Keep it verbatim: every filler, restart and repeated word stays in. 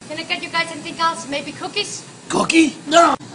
Can I get you guys anything else? Maybe cookies? Cookie? No.